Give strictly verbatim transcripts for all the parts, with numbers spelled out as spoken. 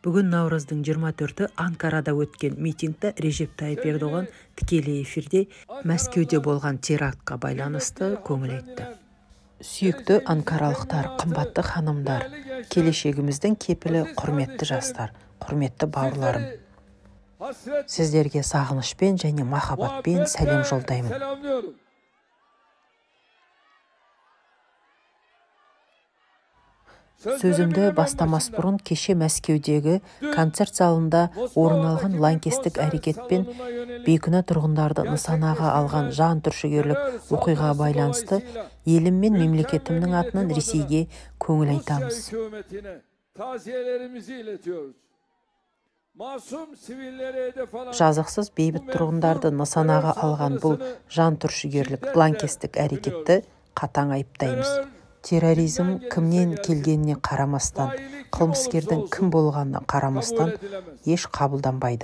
Бүгін Наурыздың жиырма төрті Анкарада өткен митингте Режеп Тайып Ердоған тікелей эфирде Мәскеуде болған терактқа байланысты көңіл айтты. Сүйікті анкаралықтар, қымбатты ханымдар, келешегіміздің кепілі құрметті жастар, құрметті бауырларым. Сіздерге сағынышпен және махаббатпен сәлем жолдаймын. Сөзімді бастамас бұрын кеше Мәскеудегі концерт залында орын алған лаңкестік әрекетпен бейкүнә тұрғындарды нысанаға алған жан түршігерлік оқиғаға байланысты елім мен мемлекетімнің атынан Ресейге көңіл айтамыз. Жазықсыз бейбіт тұрғындарды нысанаға алған бұл жан түршігерлік лаңкестік әрекетті қатаң айыптаймыз. Терроризм кімнен келгеніне қарамастан, қылмыскердің кім болғанына қарамастан еш қабылданбайды.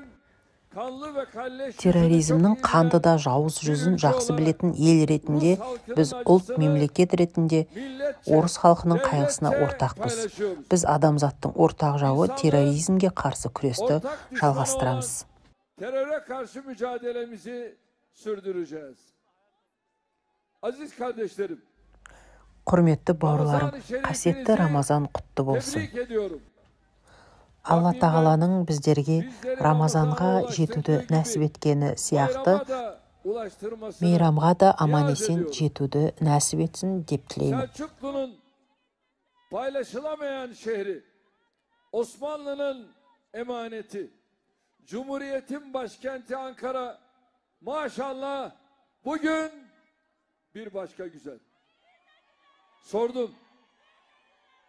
Терроризмнің қанды да жауыз жүзін жақсы білетін ел ретінде, біз ұлт мемлекет ретінде орыс халқының қайғысына ортақпыз. Біз адамзаттың ортақ жауы терроризмге қарсы күресті жалғастырамыз. Teröre karşı mücadelemizi sürdüreceğiz. Aziz kardeşlerim, Құрметті бауырларым, қасиетті Рамазан құтты болсын. Алла тағаланың біздерге Рамазанға жетуді нәсіп еткені сияқты, мейрамға да аман есен жетуді нәсіп етсін деп тілеймін. Selçuklu'nun paylaşılamayan şehri, Osmanlı'nın emaneti, Cumhuriyet'in başkenti Ankara, maşallah bugün bir başka güzel. Sordum.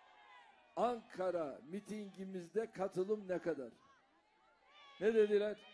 Ankara mitingimizde katılım ne kadar? Ne dediler?